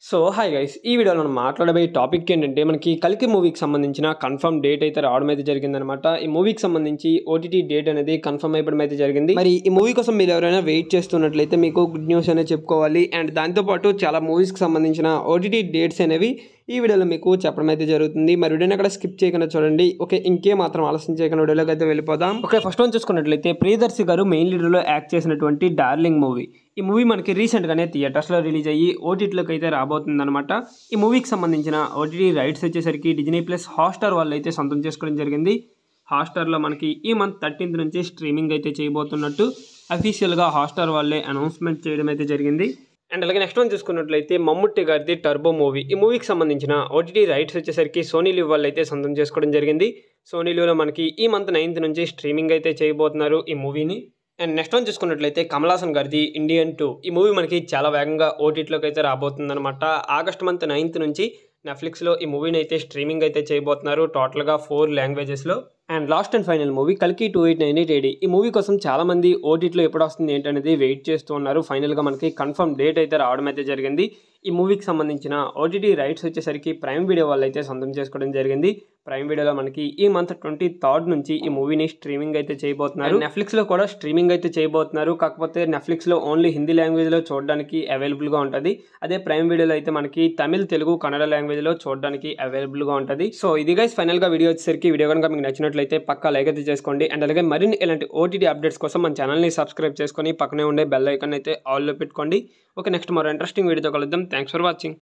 So hi guys ఈ వీడియోలో మనం మాట్లాడబోయే టాపిక్ ఏంటంటే మనకి కల్కి మూవీకి సంబంధించిన కన్ఫర్మ్ డేట్ అయితే రావడం అయితే జరిగిందనమాట. ఈ మూవీకి సంబంధించి ఓటీటీ డేట్ అనేది కన్ఫర్మ్ అయిపోవడం అయితే జరిగింది. మరి ఈ మూవీ కోసం మీరు ఎవరైనా వెయిట్ చేస్తున్నట్లయితే మీకు గుడ్ న్యూస్ అనేది చెప్పుకోవాలి. అండ్ దాంతోపాటు చాలా మూవీస్కి సంబంధించిన ఓటీటీ డేట్స్ అనేవి ఈ వీడియోలో మీకు చెప్పడం అయితే జరుగుతుంది. మరి వీడియోని అక్కడ స్కిప్ చేయకుండా చూడండి. ఓకే, ఇంకే మాత్రం ఆలస్యం చేయకుండా వీడియోలోకి అయితే వెళ్ళిపోదాం. ఓకే, ఫస్ట్ వన్ చూసుకున్నట్లయితే ప్రియదర్శి గారు మెయిన్ లీడర్లో యాక్ట్ చేసినటువంటి డార్లింగ్ మూవీ. ఈ మూవీ మనకి రీసెంట్గానే థియేటర్స్లో రిలీజ్ అయ్యి ఓటీటీలోకి అయితే రాబోతుంది అనమాట. ఈ మూవీకి సంబంధించిన ఓటీటీ రైట్స్ వచ్చేసరికి డిజ్నీ ప్లస్ హాట్స్టార్ వాళ్ళు అయితే సొంతం చేసుకోవడం జరిగింది. హాట్స్టార్లో మనకి ఈ మంత్ 13th నుంచి స్ట్రీమింగ్ అయితే చేయబోతున్నట్టు అఫీషియల్గా హాట్స్టార్ వాళ్ళే అనౌన్స్మెంట్ చేయడం అయితే జరిగింది. అండ్ అలాగే నెక్స్ట్ వన్ చూసుకున్నట్లయితే మమ్ముట్టి గారిది టర్బో మూవీ. ఈ మూవీకి సంబంధించిన ఓటీటీ రైట్స్ వచ్చేసరికి సోనీ లివ్ వాళ్ళు అయితే సొంతం చేసుకోవడం జరిగింది. సోనీ లివ్లో మనకి ఈ మంత్ 9th నుంచి స్ట్రీమింగ్ అయితే చేయబోతున్నారు ఈ మూవీని. అండ్ నెక్స్ట్ వన్ చూసుకున్నట్లయితే కమల్ హాసన్ గారిది ఇండియన్ 2. ఈ మూవీ మనకి చాలా వేగంగా ఓటీటీలోకి అయితే రాబోతుందన్నమాట. ఆగస్ట్ మంత్ 9th నుంచి నెట్ఫ్లిక్స్లో ఈ మూవీని అయితే స్ట్రీమింగ్ అయితే చేయబోతున్నారు టోటల్గా 4 లాంగ్వేజెస్లో. And last and final movie కల్కి 2898 AD. ఈ మూవీ కోసం చాలామంది ఓటీటీలో ఎప్పుడు వస్తుంది ఏంటనేది వెయిట్ చేస్తూ ఉన్నారు. ఫైనల్గా మనకి కన్ఫర్మ్ డేట్ అయితే రావడం అయితే జరిగింది. ఈ మూవీకి సంబంధించిన ఓటీటీ రైట్స్ వచ్చేసరికి ప్రైమ్ వీడియో వాళ్ళు అయితే సొంతం చేసుకోవడం జరిగింది. ప్రైమ్ వీడియోలో మనకి ఈ మంత్ 23rd నుంచి ఈ మూవీని స్ట్రీమింగ్ అయితే చేయబోతున్నారు. నెట్ఫ్లిక్స్లో కూడా స్ట్రీమింగ్ అయితే చేయబోతున్నారు. కాకపోతే నెట్ఫ్లిక్స్లో ఓన్లీ హిందీ లాంగ్వేజ్లో చూడడానికి అవైలబుల్గా ఉంటుంది. అదే ప్రైమ్ వీడియోలో అయితే మనకి తమిళ్, తెలుగు, కన్నడ లాంగ్వేజ్లో చూడడానికి అవైలబుల్గా ఉంటుంది. సో ఇది గైస్ ఫైనల్గా వీడియో వచ్చేసరికి వీడియో కనుక మీకు నచ్చినట్లయితే పక్కా లైక్ అయితే చేసుకోండి. అండ్ అలాగే మరిన్ని ఇలాంటి ఓటీటీ అప్డేట్స్ కోసం మన ఛానల్ని సబ్స్క్రైబ్ చేసుకొని పక్కనే ఉండే బెల్ ఐకాన్ అయితే ఆల్లో పెట్టుకోండి. ఓకే, నెక్స్ట్ మరో ఇంట్రెస్టింగ్ వీడియోతో కలుద్దాం. Thanks for watching.